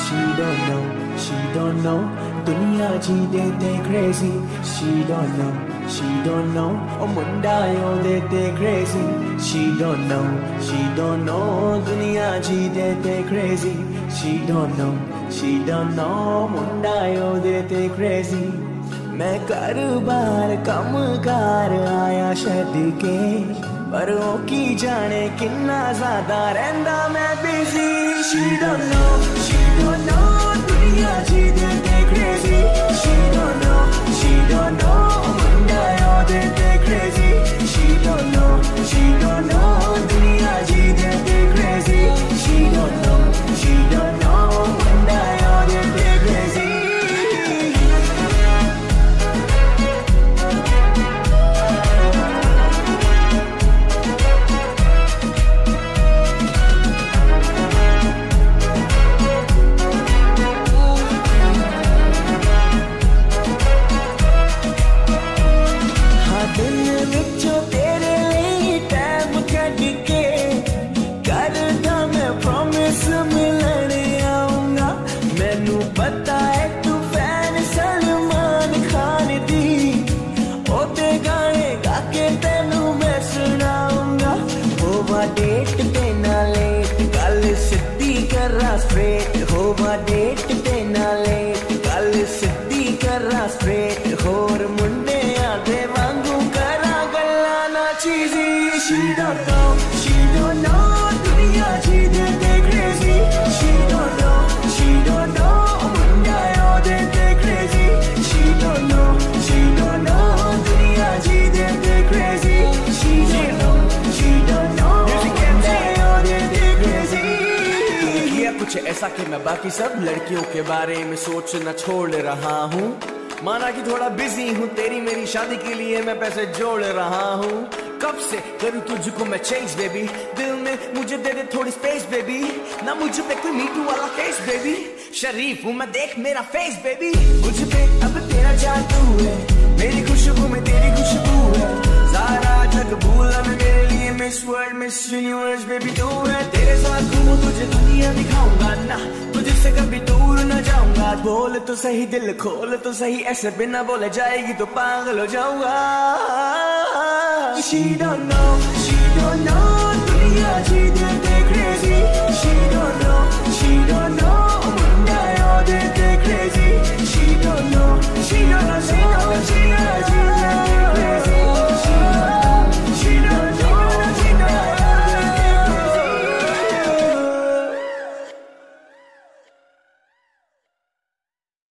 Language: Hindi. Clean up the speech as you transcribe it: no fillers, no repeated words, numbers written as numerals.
she don't know दुनिया जी देते crazy she don't know ओ मुंडा यो देते crazy she don't know दुनिया जी देते crazy she don't know मुंडा यो देते crazy मैं कारोबार कम कार आया छड़ के पर ओ की जाने किन्ना ज्यादा रहंदा मैं बिजी she don't know दुनिया जी देते crazy she don't know मुंडा यो देते crazy she don't know दुनिया जी देते crazy she don't know मुंडा यो देते crazy डेट पे ना लेट गल सिद्धी करा स्ट्रेट होवा डेट पे ना लेट गल सिद्धी करा स्ट्रेट होर मुंडे आदे वांगू करा गल्ला ना चीजी she don't know दुनिया जी देते crazy she don't know मुंडा यो देते crazy she don't know दुनिया जी देते crazy she don't know कुछ ऐसा कि मैं बाकी सब लड़कियों के बारे में सोचना छोड़ रहा हूँ माना कि थोड़ा बिजी हूँ तेरी मेरी शादी के लिए मैं पैसे जोड़ रहा हूँ कब से करूँ तुझको मैं चेंज बेबी दिल में मुझे दे दे थोड़ी स्पेस बेबी ना मुझ पे कोई मीटू वाला फेस बेबी शरीफ हूँ मैं देख मेरा फेस बेबी मुझ पे अब तेरा जादू है मेरी खुशबू में तेरी खुशबू है सारा जग भूला मैं मेरे लिए Miss World Miss Universe baby तू है तेरे साथ घूमूं तुझे दुनिया दिखाऊंगा ना तुझसे कभी दूर न जाऊंगा बोल तो सही दिल खोल तो सही ऐसे बिना बोले जाएगी तो पागल हो जाऊंगा she don't know दुनिया जी देते